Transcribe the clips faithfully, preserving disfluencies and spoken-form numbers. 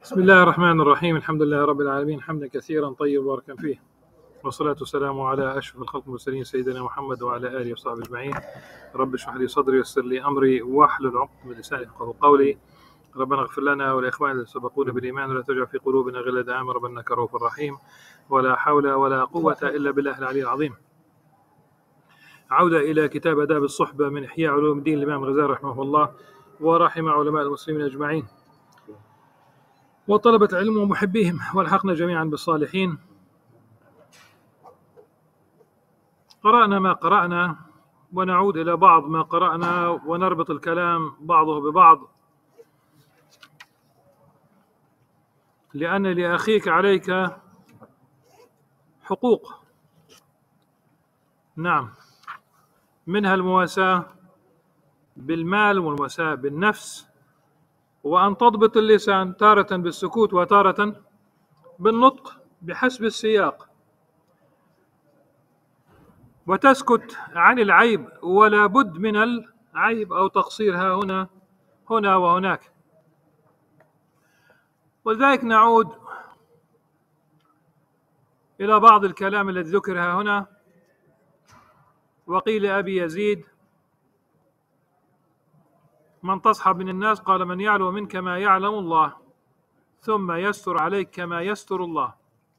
بسم الله الرحمن الرحيم. الحمد لله رب العالمين حمدا كثيرا طيبا مباركا فيه، والصلاة والسلام على أشرف الخلق المرسلين سيدنا محمد وعلى آله وصحبه أجمعين. رب اشرح لي صدري ويسر لي أمري واحلل عقدة من لساني يفقهوا قولي. ربنا اغفر لنا ولإخواننا الذين سبقونا بالإيمان ولا تجعل في قلوبنا غلا لآمن ربنا إنك رؤوف رحيم. ولا حول ولا قوة إلا بالله العلي العظيم. عودة إلى كتاب آداب الصحبة من إحياء علوم الدين الإمام الغزالي رحمه الله ورحم علماء المسلمين أجمعين وطلبة العلم ومحبيهم، والحقنا جميعا بالصالحين. قرأنا ما قرأنا ونعود إلى بعض ما قرأنا ونربط الكلام بعضه ببعض، لأن لأخيك عليك حقوق، نعم، منها المواساة بالمال والمواساة بالنفس، وأن تضبط اللسان تارة بالسكوت وتارة بالنطق بحسب السياق، وتسكت عن العيب ولا بد من العيب أو تقصيرها هنا هنا وهناك. ولذلك نعود إلى بعض الكلام الذي ذكر هنا. وقيل أبي يزيد: من تصحب من الناس؟ قال: من يعلم منك ما يعلم الله ثم يستر عليك كما يستر الله.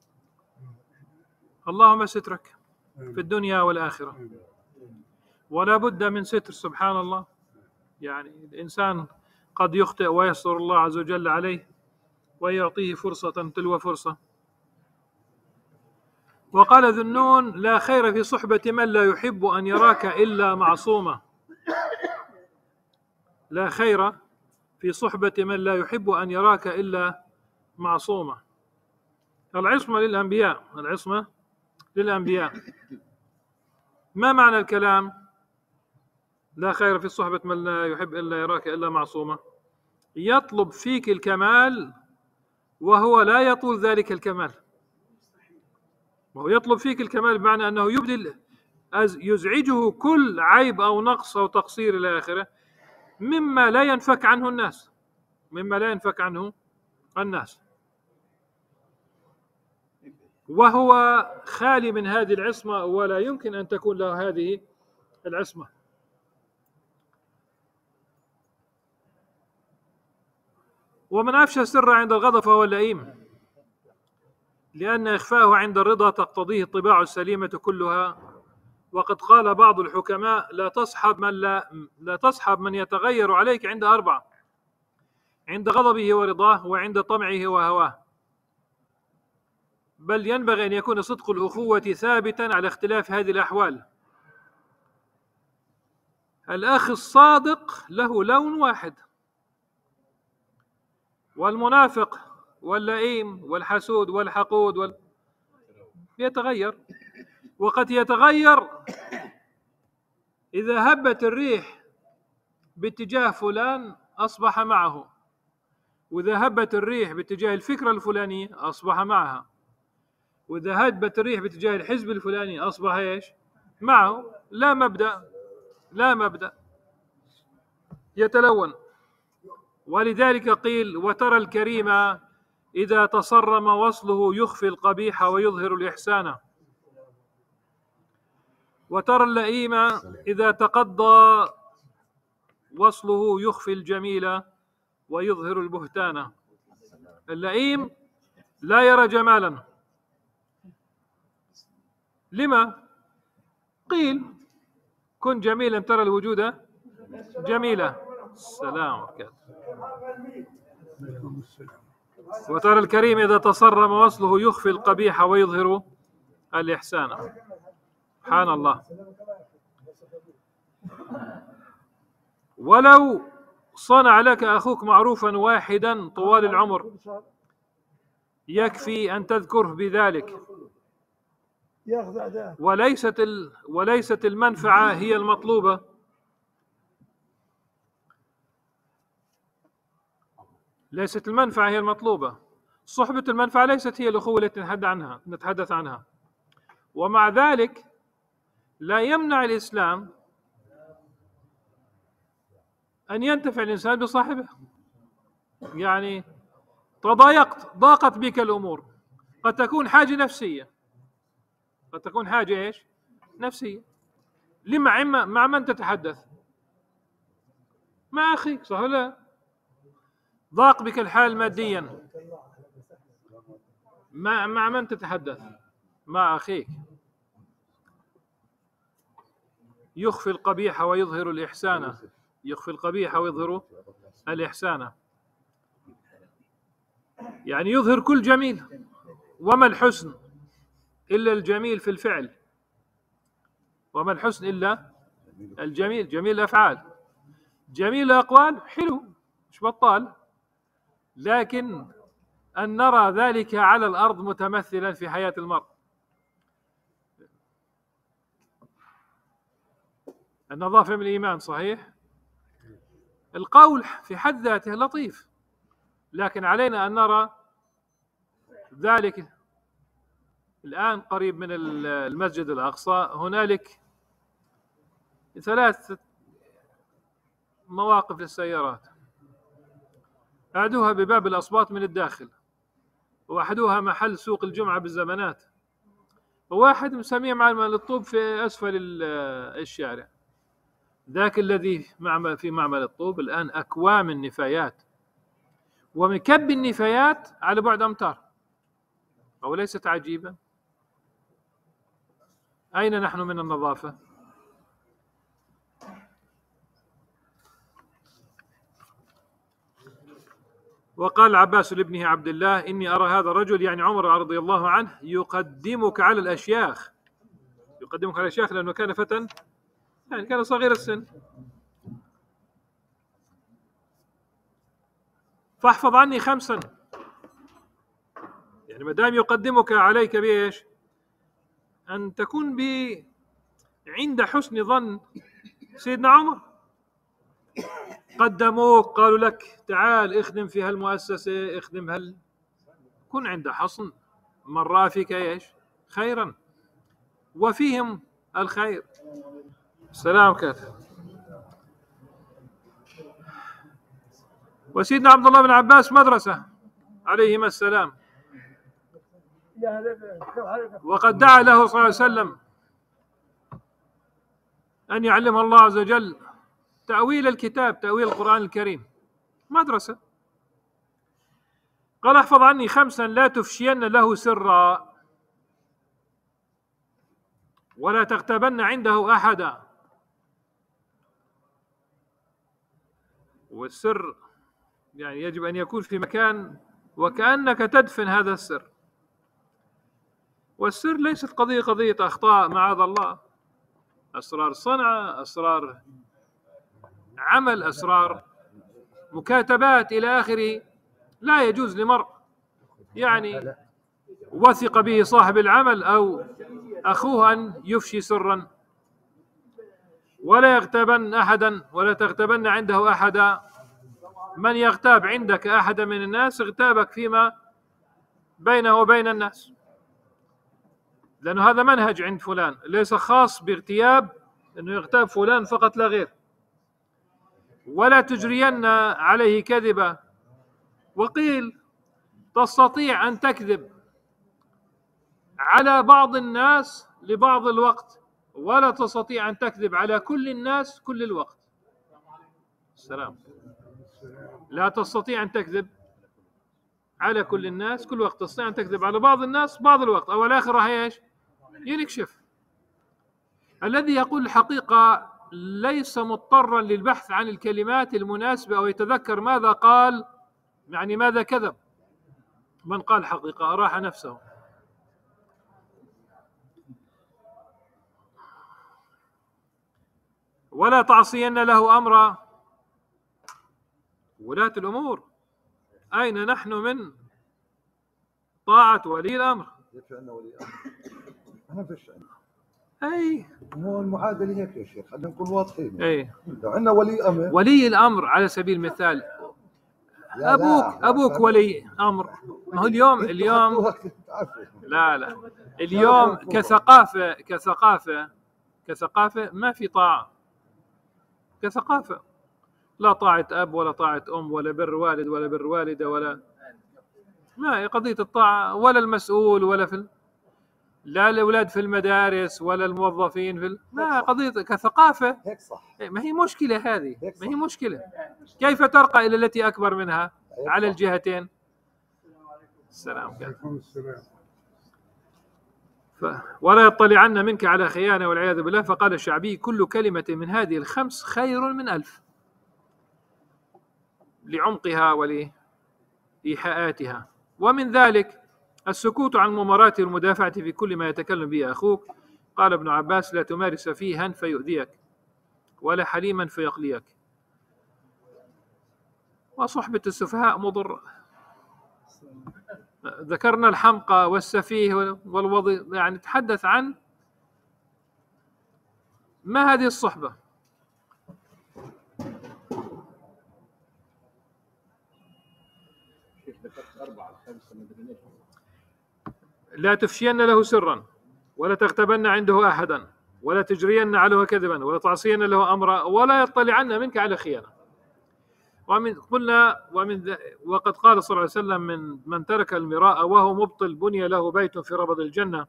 اللهم سترك في الدنيا والآخرة، ولا بد من ستر، سبحان الله. يعني الإنسان قد يخطئ ويستر الله عز وجل عليه ويعطيه فرصة تلو فرصة. وقال ذو النون: لا خير في صحبة من لا يحب أن يراك إلا معصومة. لا خير في صحبة من لا يحب أن يراك إلا معصومة. العصمة للأنبياء، العصمة للأنبياء. ما معنى الكلام لا خير في صحبة من لا يحب إلا يراك إلا معصومة؟ يطلب فيك الكمال وهو لا يطول ذلك الكمال، وهو يطلب فيك الكمال بمعنى أنه يبدل يزعجه كل عيب أو نقص أو تقصير إلى آخره مما لا ينفك عنه الناس، مما لا ينفك عنه الناس، وهو خالي من هذه العصمة ولا يمكن أن تكون له هذه العصمة. ومن أفشى السر عند الغضب فهو اللئيم، لأن إخفاءه عند الرضا تقتضيه الطباع السليمة كلها. وقد قال بعض الحكماء: لا تصحب من لا, لا تصحب من يتغير عليك عند أربعة: عند غضبه ورضاه، وعند طمعه وهواه. بل ينبغي أن يكون صدق الأخوة ثابتا على اختلاف هذه الأحوال. الأخ الصادق له لون واحد، والمنافق واللئيم والحسود والحقود وال... يتغير. وقد يتغير إذا هبت الريح باتجاه فلان أصبح معه، وإذا هبت الريح باتجاه الفكرة الفلانية أصبح معها، وإذا هبت الريح باتجاه الحزب الفلاني أصبح إيش؟ معه. لا مبدأ، لا مبدأ، يتلون. ولذلك قيل: وترى الكريم إذا تصرم وصله يخفي القبيح ويظهر الإحسان، وترى اللئيم إذا تقضى وصله يخفي الجميل ويظهر البهتان. اللئيم لا يرى جمالا. لما؟ قيل: كن جميلا ترى الوجود جميلة. السلام عليكم. وترى الكريم إذا تصرم وصله يخفي القبيح ويظهر الإحسان. سبحان الله. ولو صنع لك أخوك معروفا واحدا طوال العمر يكفي أن تذكره بذلك، وليست وليست المنفعة هي المطلوبة. ليست المنفعة هي المطلوبة. صحبة المنفعة ليست هي الأخوة التي نتحدث عنها نتحدث عنها. ومع ذلك لا يمنع الإسلام أن ينتفع الإنسان بصاحبه. يعني تضايقت، ضاقت بك الأمور، قد تكون حاجة نفسية، قد تكون حاجة إيش؟ نفسية. لما مع من تتحدث؟ مع أخيك، صح ولا لا؟ ضاق بك الحال ماديا، مع مع من تتحدث؟ مع أخيك. يخفي القبيح ويظهر الإحسان، يخفي القبيح ويظهر الإحسان، يعني يظهر كل جميل. وما الحسن إلا الجميل في الفعل، وما الحسن إلا الجميل، جميل الأفعال، جميل الأقوال حلو مش بطال، لكن أن نرى ذلك على الأرض متمثلا في حياة المرء. النظافة من الإيمان صحيح، القول في حد ذاته لطيف، لكن علينا أن نرى ذلك. الآن قريب من المسجد الأقصى هنالك ثلاث مواقف للسيارات، أحدها بباب الأصباط من الداخل، وأحدها محل سوق الجمعة بالزمانات، وواحد مسميه معمل الطوب في أسفل الشارع. ذاك الذي معمل في معمل الطوب الآن أكوام النفايات، ومن كب النفايات على بعد أمتار، أو ليست عجيبة؟ أين نحن من النظافة؟ وقال العباس لابنه عبد الله: إني أرى هذا الرجل، يعني عمر رضي الله عنه، يقدمك على الأشياخ، يقدمك على الأشياخ لأنه كان فتى، يعني كان صغير السن. فاحفظ عني خمسا، يعني ما دام يقدمك عليك بإيش؟ أن تكون ب عند حسن ظن سيدنا عمر. قدموك قالوا لك تعال اخدم في هالمؤسسة، اخدم هال، كن عند حسن من رأى فيك ايش؟ خيرا، وفيهم الخير. السلام كاتب. وسيدنا عبد الله بن عباس مدرسة عليهما السلام، وقد دعا له صلى الله عليه وسلم أن يعلمه الله عز وجل تأويل الكتاب، تأويل القرآن الكريم، مدرسة. قال: احفظ عني خمسا لا تفشين له سرا، ولا تغتبن عنده أحدا. والسر يعني يجب أن يكون في مكان وكأنك تدفن هذا السر. والسر ليست قضية قضية أخطاء معاذ الله، أسرار صنعة، أسرار عمل، أسرار مكاتبات إلى آخره. لا يجوز لمرء يعني وثق به صاحب العمل أو أخوه أن يفشي سرا. ولا يغتابن أحدا، ولا تغتابن عنده أحدا. من يغتاب عندك أحدا من الناس اغتابك فيما بينه وبين الناس، لأنه هذا منهج عند فلان، ليس خاص باغتياب أنه يغتاب فلان فقط لا غير. ولا تجرين عليه كذبا. وقيل تستطيع أن تكذب على بعض الناس لبعض الوقت، ولا تستطيع أن تكذب على كل الناس كل الوقت. السلام. لا تستطيع أن تكذب على كل الناس كل وقت، تستطيع أن تكذب على بعض الناس بعض الوقت، أو الآخر راح ايش؟ ينكشف. الذي يقول الحقيقة ليس مضطرا للبحث عن الكلمات المناسبة أو يتذكر ماذا قال، يعني ماذا كذب. من قال حقيقة أراح نفسه. ولا تعصين له أمرا. ولاة الأمور، أين نحن من طاعة ولي الأمر؟ يكفي عندنا ولي أمر، احنا فيش عندنا. أي هو المعادلة هيك يا شيخ، خلينا نكون واضحين. أي لو عندنا ولي أمر، ولي الأمر على سبيل المثال أبوك، أبوك ولي أمر. ما هو اليوم اليوم لا لا اليوم كثقافة كثقافة كثقافة ما في طاعة، كثقافة لا طاعة أب ولا طاعة أم ولا بر والد ولا بر والدة ولا ما هي قضية الطاعة، ولا المسؤول ولا في ال... لا الأولاد في المدارس ولا الموظفين في ال... ما قضية كثقافة. هيك صح. ما هي مشكلة هذه، هيك ما هي صح. مشكلة. كيف ترقى إلى التي أكبر منها هيك على صح. الجهتين؟ السلام عليكم. ف... ولا يطلعن منك على خيانة والعياذ بالله. فقال الشعبي: كل كلمة من هذه الخمس خير من ألف، لعمقها ولإيحاءاتها. ومن ذلك السكوت عن مماراة والمدافعة في كل ما يتكلم به أخوك. قال ابن عباس: لا تمارس فيها فيؤذيك، ولا حليما فيقليك. وصحبة السفهاء مضرة. ذكرنا الحمقى والسفيه والوضي، يعني تحدث عن ما هذه الصحبة. لا تفشين له سرا، ولا تغتبن عنده أحدا، ولا تجرين عليه كذبا، ولا تعصين له أمرا، ولا يطلعن منك على خيانة. ومن قلنا ومن وقد قال صلى الله عليه وسلم: من من ترك المراء وهو مبطل بني له بيت في ربض الجنة،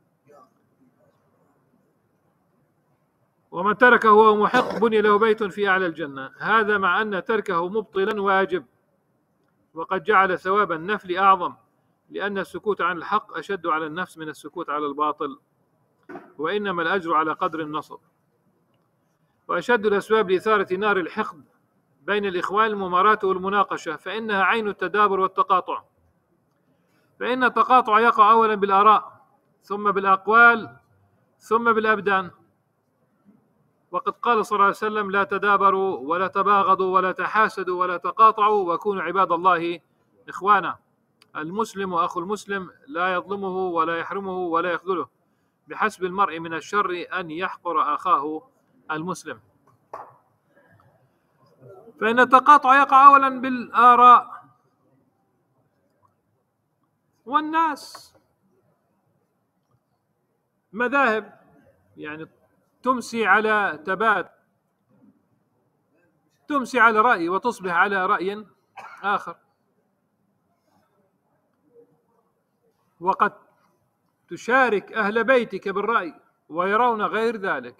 ومن تركه وهو محق بني له بيت في أعلى الجنة. هذا مع أن تركه مبطلا واجب، وقد جعل ثواب النفل أعظم، لأن السكوت عن الحق أشد على النفس من السكوت على الباطل، وإنما الأجر على قدر النصب. وأشد الأسباب لإثارة نار الحقد بين الإخوان المماراة والمناقشة، فإنها عين التدابر والتقاطع. فإن التقاطع يقع أولا بالآراء، ثم بالأقوال، ثم بالأبدان. وقد قال صلى الله عليه وسلم: لا تدابروا ولا تباغضوا ولا تحاسدوا ولا تقاطعوا، وكونوا عباد الله إخوانا. المسلم أخو المسلم لا يظلمه ولا يحرمه ولا يخذله، بحسب المرء من الشر أن يحقر أخاه المسلم. فإن التقاطع يقع أولا بالآراء والناس. مذاهب يعني تمسي على تبات، تمسي على رأي وتصبح على رأي آخر، وقد تشارك أهل بيتك بالرأي ويرون غير ذلك.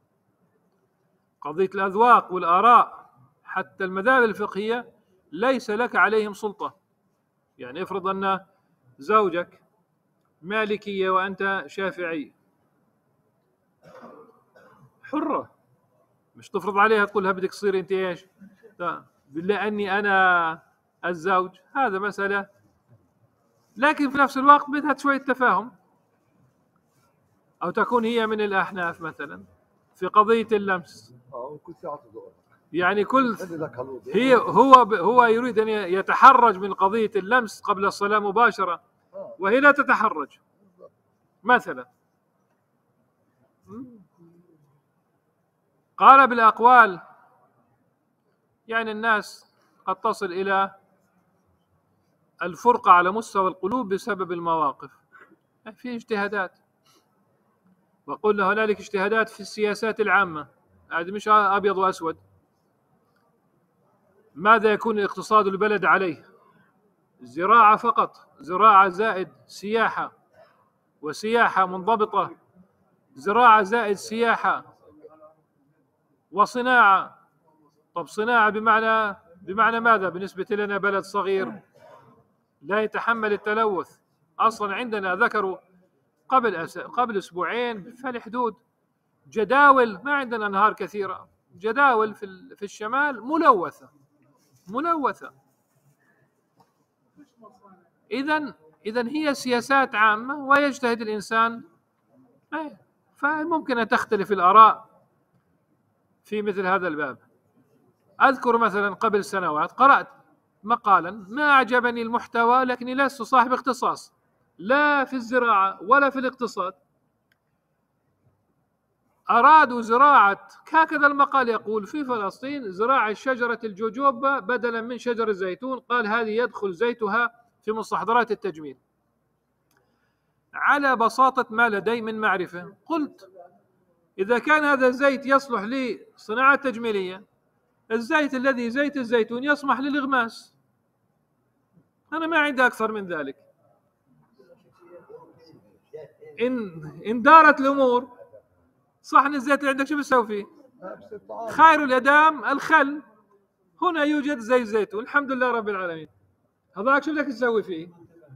قضية الأذواق والآراء حتى المذاهب الفقهية ليس لك عليهم سلطة. يعني افرض أن زوجك مالكية وأنت شافعي، حرة، مش تفرض عليها تقول لها بدك تصير أنت إيش؟ بالله أني أنا الزوج، هذا مسألة. لكن في نفس الوقت بدها شوية تفاهم، أو تكون هي من الأحناف مثلا في قضية اللمس، يعني كل هي هو هو يريد أن يتحرج من قضية اللمس قبل الصلاة مباشرة، وهي لا تتحرج مثلا. قال بالأقوال، يعني الناس قد تصل إلى الفرقة على مستوى القلوب بسبب المواقف. في اجتهادات، وقلنا هنالك اجتهادات في السياسات العامة، هذه مش أبيض وأسود. ماذا يكون اقتصاد البلد عليه؟ زراعة فقط، زراعة زائد سياحة، وسياحة منضبطة، زراعة زائد سياحة وصناعة. طب صناعة بمعنى بمعنى ماذا؟ بالنسبة لنا بلد صغير لا يتحمل التلوث. أصلا عندنا ذكروا قبل أس... قبل أسبوعين في الحدود جداول، ما عندنا أنهار كثيرة، جداول في ال... في الشمال ملوثة ملوثة. إذن إذن هي سياسات عامة ويجتهد الإنسان، فممكن أن تختلف الآراء في مثل هذا الباب. أذكر مثلا قبل سنوات قرأت مقالا ما أعجبني المحتوى، لكني لست صاحب اختصاص لا في الزراعة ولا في الاقتصاد. أرادوا زراعة، هكذا المقال يقول، في فلسطين زراعة شجرة الجوجوبا بدلا من شجر الزيتون. قال هذه يدخل زيتها في مستحضرات التجميل. على بساطة ما لدي من معرفة قلت إذا كان هذا الزيت يصلح لصناعة تجميلية، الزيت الذي زيت الزيتون يصلح للإغماس. أنا ما عندي أكثر من ذلك. إن إن دارت الأمور صحن الزيت اللي عندك شو بتسوي فيه؟ خير الإدام الخل. هنا يوجد زيت زيتون الحمد لله رب العالمين. هذاك شو بدك تسوي فيه؟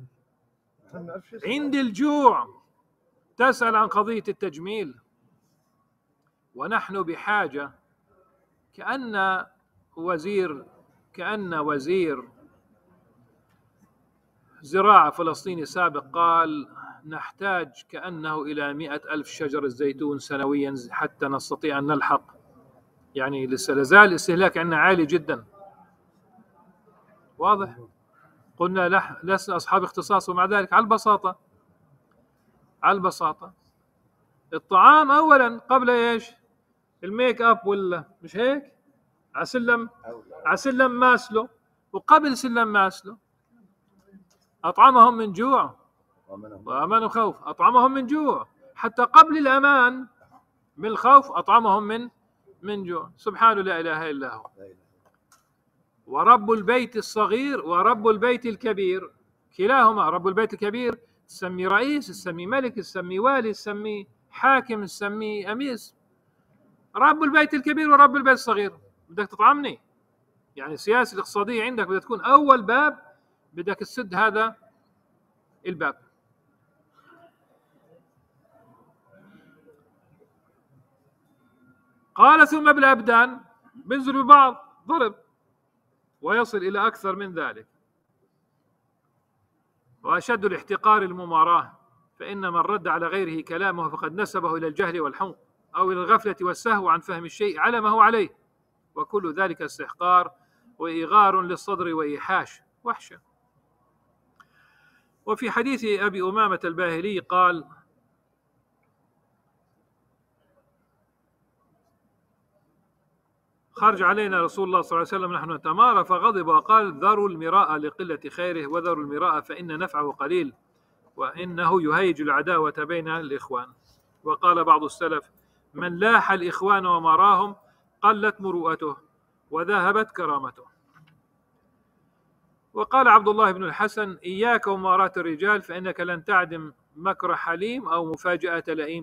عند الجوع تسأل عن قضية التجميل، ونحن بحاجة. كأن وزير كأن وزير زراعة فلسطيني سابق قال نحتاج كأنه إلى مئة ألف شجرة زيتون سنويا حتى نستطيع أن نلحق. يعني لسه لازال الاستهلاك عندنا عالي جدا. واضح؟ قلنا لسنا أصحاب اختصاص، ومع ذلك على البساطة على البساطة الطعام أولا قبل إيش؟ الميك أب ولا مش هيك؟ على سلم على سلم ماسلو، وقبل سلم ماسلو أطعمهم من جوع وأمانهم خوف. أطعمهم من جوع حتى قبل الأمان بالخوف، أطعمهم من من جوع. سبحانه لا إله إلا هو. ورب البيت الصغير ورب البيت الكبير كلاهما، رب البيت الكبير تسمي رئيس، تسمي ملك، تسمي والي، تسمي حاكم، تسمي أمير. رب البيت الكبير ورب البيت الصغير بدك تطعمني. يعني السياسة الاقتصادية عندك بدها تكون أول باب بدك تسد هذا الباب. قال ثم بالأبدان بنزل ببعض ضرب ويصل إلى أكثر من ذلك. وأشد الاحتقار المماراة، فإن من رد على غيره كلامه فقد نسبه إلى الجهل والحمق أو إلى الغفلة والسهو عن فهم الشيء على ما هو عليه، وكل ذلك استحقار وإغار للصدر وإيحاش وحشة. وفي حديث أبي أمامة الباهلي قال خرج علينا رسول الله صلى الله عليه وسلم نحن نتمارى فغضب وقال ذروا المراء لقلة خيره وذروا المراء فإن نفعه قليل وإنه يهيج العداوة بين الإخوان. وقال بعض السلف من لاح الإخوان ومراهم قلت مروءته وذهبت كرامته. وقال عبد الله بن الحسن إياك ومراة الرجال فإنك لن تعدم مكر حليم أو مفاجأة لئيم.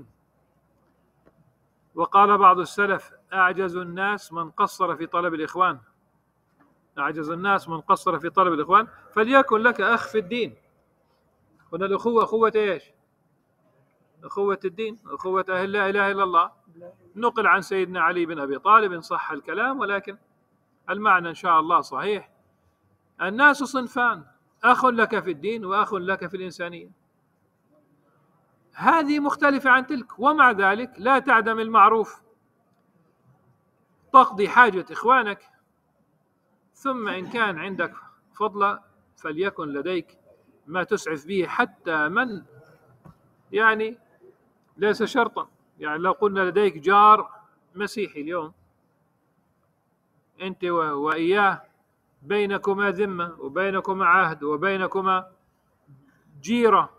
وقال بعض السلف أعجز الناس من قصر في طلب الإخوان أعجز الناس من قصر في طلب الإخوان فليكن لك أخ في الدين. هنا الأخوة أخوة إيش؟ أخوة الدين، أخوة أهل لا إله إلا الله. نقل عن سيدنا علي بن أبي طالب إن صح الكلام، ولكن المعنى إن شاء الله صحيح. الناس صنفان، أخ لك في الدين وأخ لك في الإنسانية. هذه مختلفة عن تلك، ومع ذلك لا تعدم المعروف. تقضي حاجة إخوانك، ثم إن كان عندك فضل فليكن لديك ما تسعف به حتى من يعني ليس شرطا. يعني لو قلنا لديك جار مسيحي اليوم أنت وإياه بينكما ذمة وبينكما عهد وبينكما جيرة،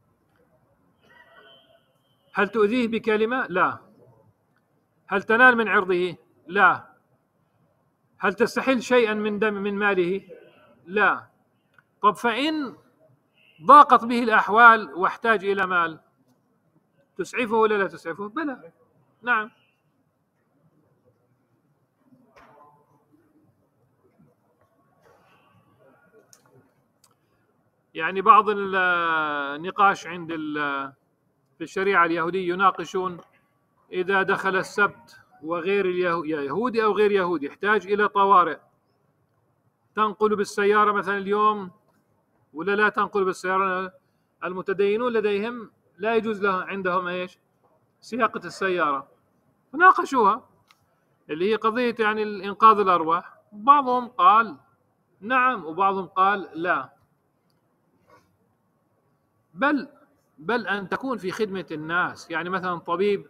هل تؤذيه بكلمة؟ لا. هل تنال من عرضه؟ لا. هل تستحل شيئا من دم من ماله؟ لا. طب فإن ضاقت به الأحوال واحتاج إلى مال تسعفه ولا لا تسعفه؟ بلى، نعم. يعني بعض النقاش عند في الشريعة اليهودية يناقشون إذا دخل السبت وغير يهودي أو غير يهودي يحتاج إلى طوارئ، تنقل بالسيارة مثلا اليوم ولا لا تنقل بالسيارة؟ المتدينون لديهم لا يجوز لهم عندهم إيش؟ سياقة السيارة. ناقشوها اللي هي قضية يعني إنقاذ الأرواح. بعضهم قال نعم وبعضهم قال لا، بل بل أن تكون في خدمة الناس. يعني مثلا طبيب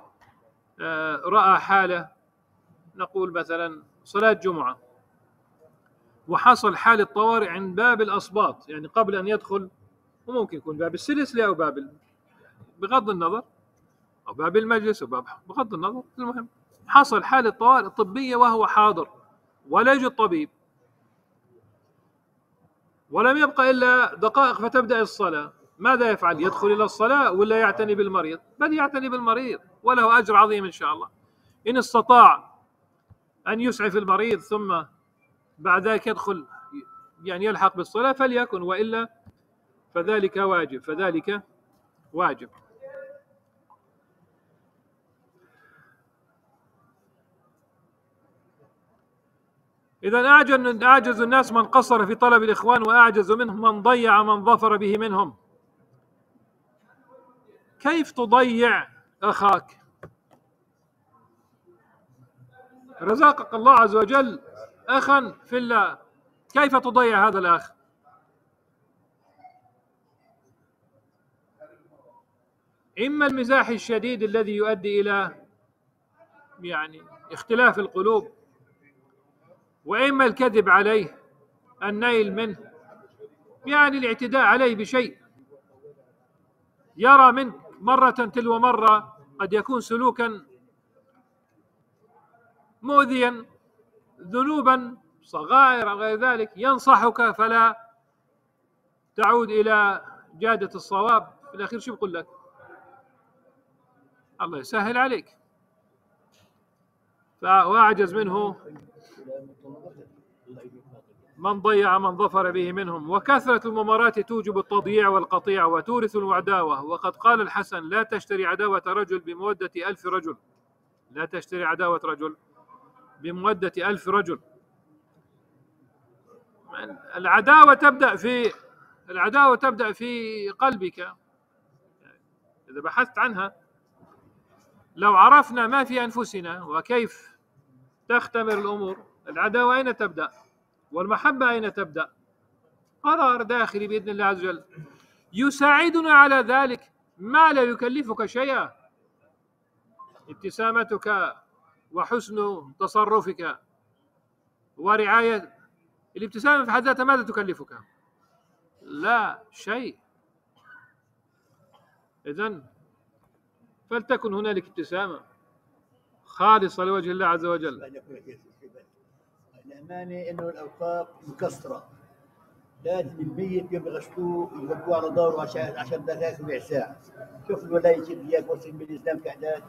رأى حالة، نقول مثلا صلاة جمعة، وحصل حالة طوارئ عند باب الأصباط، يعني قبل أن يدخل، وممكن يكون باب السلسلة أو باب بغض النظر أو باب المجلس أو باب بغض النظر، المهم حصل حالة طوارئ طبية وهو حاضر ولا يوجد طبيب. ولم يبقى إلا دقائق فتبدأ الصلاة، ماذا يفعل؟ يدخل إلى الصلاة ولا يعتني بالمريض؟ بل يعتني بالمريض وله أجر عظيم إن شاء الله، إن استطاع أن يسعف المريض ثم بعد ذلك يدخل يعني يلحق بالصلاة فليكن، وإلا فذلك واجب، فذلك واجب. إذا أعجز الناس من قصر في طلب الإخوان، وأعجز منهم من ضيع من ظفر به منهم. كيف تضيع أخاك؟ رزقك الله عز وجل أخا في الله، كيف تضيع هذا الأخ؟ إما المزاح الشديد الذي يؤدي إلى يعني اختلاف القلوب، وإما الكذب عليه، النيل منه، يعني الاعتداء عليه بشيء يرى منك مرة تلو مرة، قد يكون سلوكا مؤذيا، ذنوبا صغائر أو غير ذلك، ينصحك فلا تعود إلى جادة الصواب، في الأخير شو بقول لك؟ الله يسهل عليك. فأعجز منه من ضيع من ظفر به منهم. وكثرة الممارات توجب التضييع والقطيع وتورث العداوة. وقد قال الحسن: لا تشتري عداوة رجل بمودة ألف رجل، لا تشتري عداوة رجل بمودة ألف رجل. العداوة تبدأ في العداوة تبدأ في قلبك إذا بحثت عنها. لو عرفنا ما في أنفسنا وكيف تختمر الأمور، العداوة أين تبدأ؟ والمحبة أين تبدأ؟ قرار داخلي بإذن الله عز وجل يساعدنا على ذلك، ما لا يكلفك شيئا. ابتسامتك وحسن تصرفك ورعاية الابتسامة في حد ذاتها ماذا تكلفك؟ لا شيء. إذن فلتكن هنالك ابتسامة خالصة لوجه الله عز وجل. الأمانة إنه الأوقاف مكسرة، لازم الميت يوم يغسلوه يودوه على داره عشان عشان ثلاث ربع ساعة. شوف الولاية كيف إياك وصل بالإسلام كإعداد.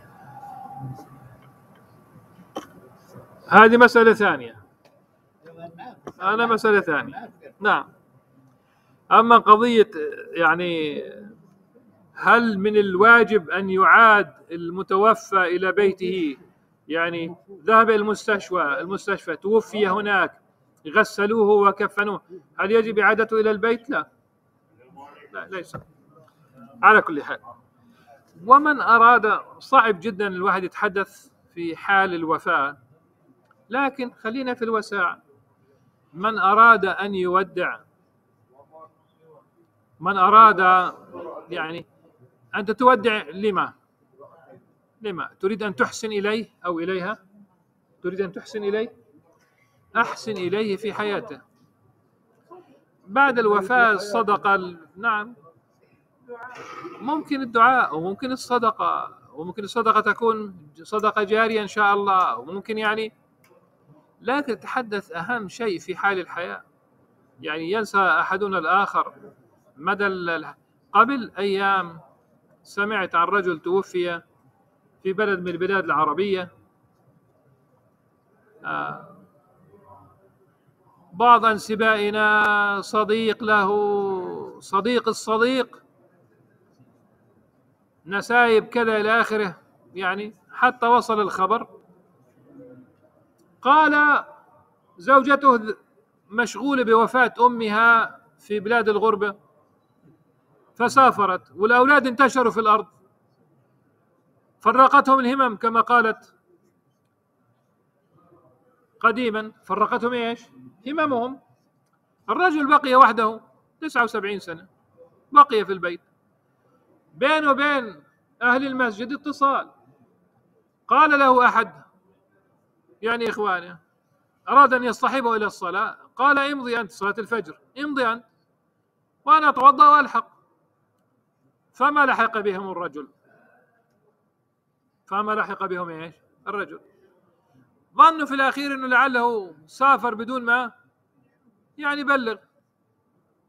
هذه مسألة ثانية، أنا مسألة ثانية. نعم. أما قضية يعني هل من الواجب أن يعاد المتوفى إلى بيته؟ يعني ذهب المستشفى المستشفى توفي هناك، غسلوه وكفنوه، هل يجب إعادته إلى البيت؟ لا لا ليس. على كل حال، ومن أراد، صعب جدا الواحد يتحدث في حال الوفاة، لكن خلينا في الوساع. من أراد أن يودع، من أراد يعني أنت تودع لما؟ لما؟ تريد أن تحسن إليه أو إليها؟ تريد أن تحسن إليه؟ أحسن إليه في حياته. بعد الوفاة الصدقة، نعم، ممكن الدعاء وممكن الصدقة، وممكن الصدقة تكون صدقة جارية إن شاء الله، وممكن يعني، لكن تحدث أهم شيء في حال الحياة. يعني ينسى أحدنا الآخر مدى. قبل أيام سمعت عن رجل توفي في بلد من البلاد العربية، آه بعض أنسبائنا صديق له، صديق الصديق، نسايب كذا إلى آخره، يعني حتى وصل الخبر. قال زوجته مشغولة بوفاة أمها في بلاد الغربة فسافرت، والأولاد انتشروا في الأرض، فرقتهم الهمم كما قالت قديما، فرقتهم ايش؟ هممهم. الرجل بقي وحده تسعة وسبعين سنة، بقي في البيت، بينه وبين أهل المسجد اتصال. قال له أحد يعني إخوانه أراد أن يصطحبه إلى الصلاة، قال امضي أنت صلاة الفجر، امضي أنت وأنا أتوضأ وألحق. فما لحق بهم الرجل، فما لحق بهم ايش؟ الرجل. ظنوا في الأخير أنه لعله سافر بدون ما يعني بلغ،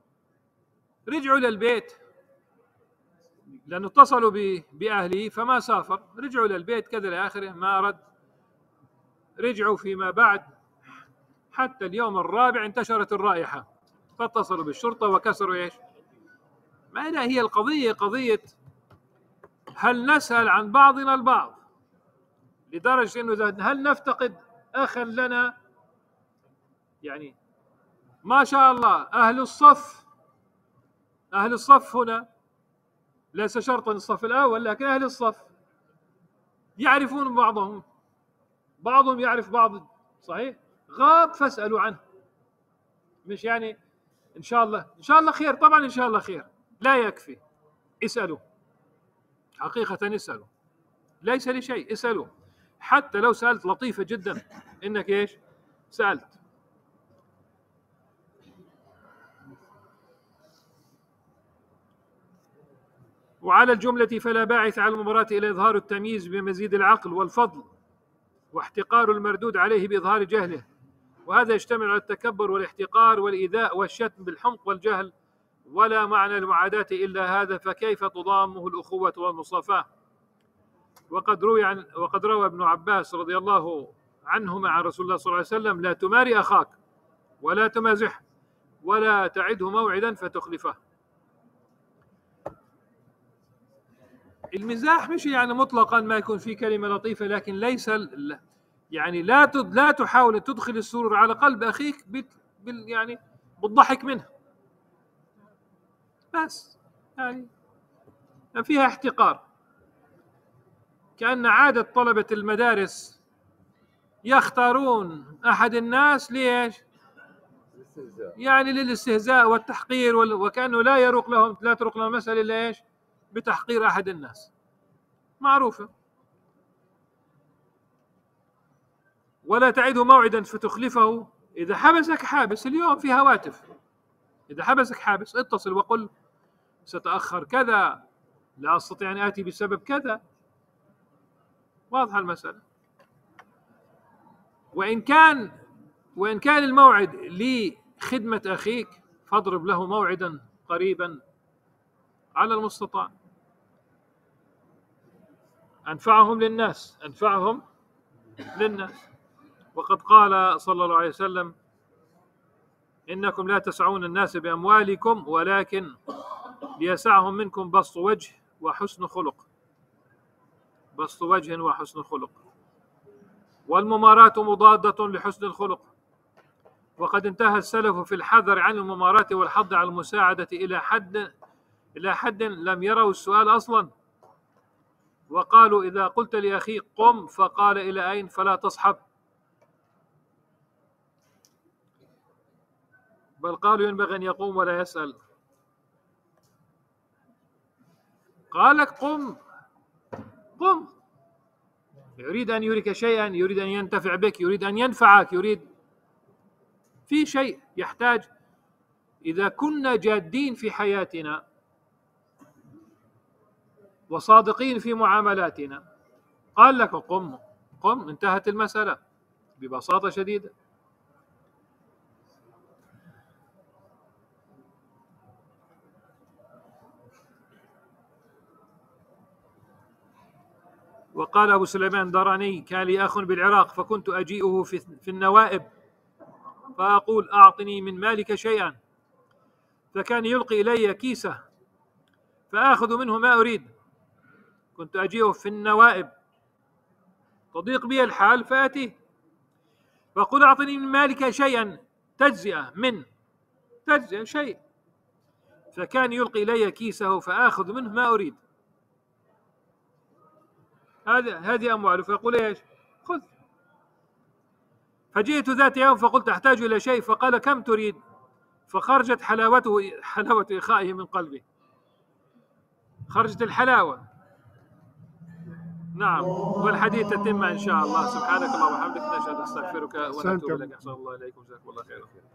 رجعوا للبيت لأنه اتصلوا بأهله فما سافر، رجعوا للبيت كذا لآخره ما رد. رجعوا فيما بعد حتى اليوم الرابع انتشرت الرائحة، فاتصلوا بالشرطة وكسروا ايش؟ ما هي القضية؟ قضية هل نسأل عن بعضنا البعض لدرجة انه هل نفتقد اخا لنا؟ يعني ما شاء الله اهل الصف، اهل الصف هنا ليس شرطا الصف الاول، لكن اهل الصف يعرفون بعضهم، بعضهم يعرف بعض، صحيح؟ غاب فاسألوا عنه. مش يعني ان شاء الله ان شاء الله خير، طبعا ان شاء الله خير، لا يكفي، اسألوا حقيقة، اسألوا، ليس لشيء، اسألوا. حتى لو سألت لطيفة جدا انك ايش؟ سألت. وعلى الجملة فلا باعث على المباراة إلى إظهار التمييز بمزيد العقل والفضل واحتقار المردود عليه بإظهار جهله، وهذا يشتمل على التكبر والاحتقار والإيذاء والشتم بالحمق والجهل، ولا معنى المعاداة إلا هذا، فكيف تضامه الأخوة والمصافاة؟ وقد روي عن وقد روى ابن عباس رضي الله عنهما عن رسول الله صلى الله عليه وسلم: لا تماري أخاك ولا تمازحه ولا تعده موعدا فتخلفه. المزاح مش يعني مطلقا ما يكون في كلمة لطيفة، لكن ليس يعني لا لا تحاول أن تدخل السرور على قلب أخيك بال يعني بالضحك منه، بس يعني فيها احتقار. كأن عادة طلبة المدارس يختارون أحد الناس ليش؟ يعني للاستهزاء والتحقير، وكأنه لا يروق لهم لا تروق لهم المسألة إلا إيش؟ بتحقير أحد الناس، معروفة. ولا تعده موعدا فتخلفه، إذا حبسك حابس اليوم في هواتف، إذا حبسك حابس اتصل وقل ستأخر كذا، لا أستطيع أن آتي بسبب كذا، واضحة المسألة. وإن كان وإن كان الموعد لخدمة أخيك فاضرب له موعدا قريبا على المستطاع، أنفعهم للناس أنفعهم للناس. وقد قال صلى الله عليه وسلم: إنكم لا تسعون الناس بأموالكم ولكن ليسعهم منكم بسط وجه وحسن خلق، بسط وجه وحسن خلق. والمماراة مضادة لحسن الخلق، وقد انتهى السلف في الحذر عن المماراة والحض على المساعدة إلى حد إلى حد لم يروا السؤال أصلا، وقالوا: إذا قلت لأخيك قم فقال إلى أين فلا تصحب، بل قالوا ينبغي أن يقوم ولا يسأل. قال لك قم قم، يريد أن يريك شيئا، يريد أن ينتفع بك، يريد أن ينفعك، يريد في شيء يحتاج. إذا كنا جادين في حياتنا وصادقين في معاملاتنا قال لك قم قم، انتهت المسألة ببساطة شديدة. وقال أبو سليمان الداراني: كان لي أخ بالعراق فكنت أجيئه في النوائب فأقول: أعطني من مالك شيئا، فكان يلقي إلي كيسة فآخذ منه ما أريد. كنت أجيئه في النوائب تضيق بي الحال فآتيه فأقول: أعطني من مالك شيئا، تجزئة من تجزئة شيء، فكان يلقي إلي كيسه فآخذ منه ما أريد. هذه هذه أمواله، فيقول: إيش؟ خذ. فجئت ذات يوم فقلت: أحتاج إلى شيء، فقال: كم تريد؟ فخرجت حلاوته حلاوة إخائه من قلبه، خرجت الحلاوة. نعم. والحديث تتم إن شاء الله. سبحانك اللهم وبحمدك، نشهد أستغفرك ونتوب إليك. أحسن الله إليكم، جزاكم الله خيرا.